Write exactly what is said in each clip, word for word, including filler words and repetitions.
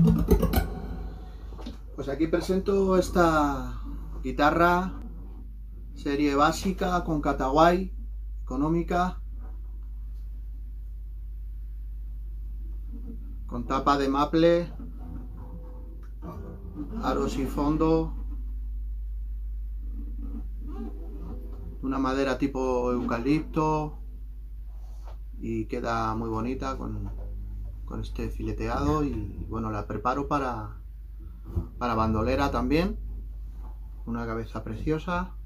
Pues aquí presento esta guitarra serie básica con Cataway, económica, con tapa de maple, aros y fondo, una madera tipo eucalipto, y queda muy bonita con, con este fileteado. Y bueno, la preparo para, para bandolera también, una cabeza preciosa.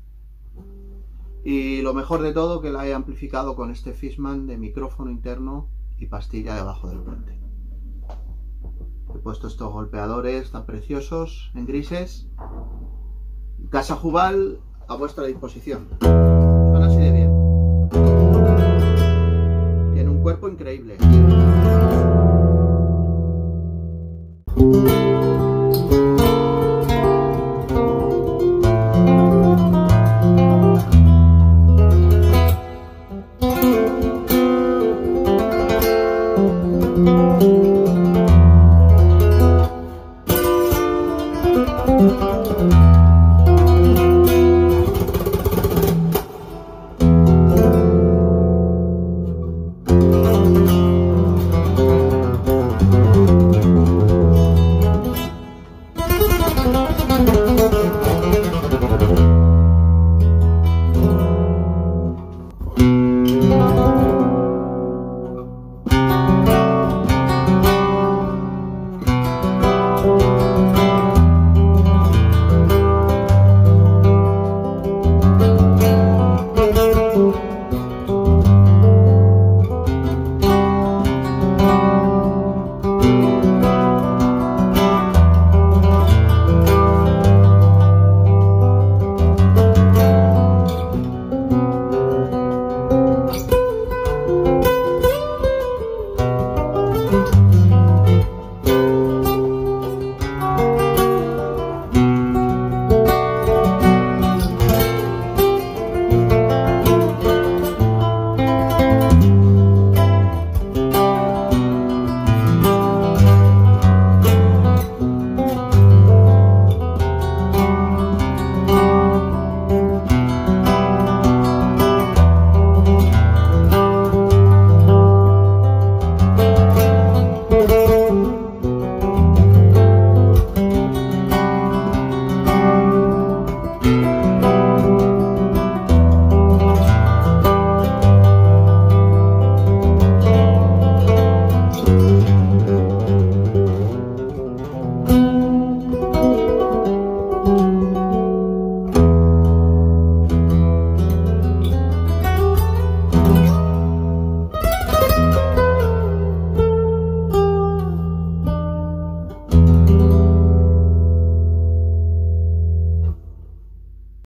Y lo mejor de todo, que la he amplificado con este Fishman de micrófono interno y pastilla debajo del puente. He puesto estos golpeadores tan preciosos en grises. Casa Jubal a vuestra disposición. Suena así de bien. Tiene un cuerpo increíble.